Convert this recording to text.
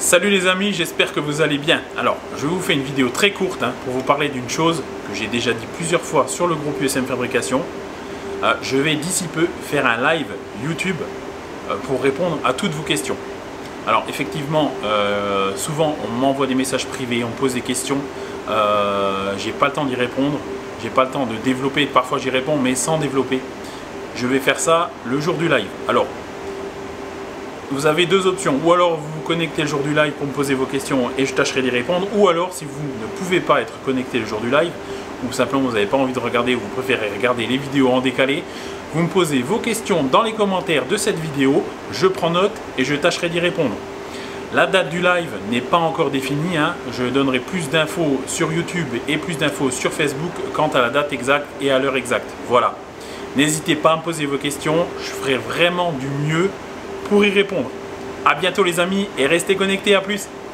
Salut les amis, j'espère que vous allez bien. Alors, je vous fais une vidéo très courte pour vous parler d'une chose que j'ai déjà dit plusieurs fois sur le groupe USM Fabrication. Je vais d'ici peu faire un live YouTube pour répondre à toutes vos questions. Alors effectivement, souvent on m'envoie des messages privés, on me pose des questions. J'ai pas le temps d'y répondre, j'ai pas le temps de développer. Parfois j'y réponds mais sans développer. Je vais faire ça le jour du live. Alors, vous avez deux options, ou alors vous vous connectez le jour du live pour me poser vos questions et je tâcherai d'y répondre, ou alors si vous ne pouvez pas être connecté le jour du live, ou simplement vous n'avez pas envie de regarder, ou vous préférez regarder les vidéos en décalé, vous me posez vos questions dans les commentaires de cette vidéo, je prends note et je tâcherai d'y répondre. La date du live n'est pas encore définie, je donnerai plus d'infos sur YouTube et plus d'infos sur Facebook quant à la date exacte et à l'heure exacte. Voilà. N'hésitez pas à me poser vos questions, je ferai vraiment du mieux pour y répondre. A bientôt les amis et restez connectés, à plus.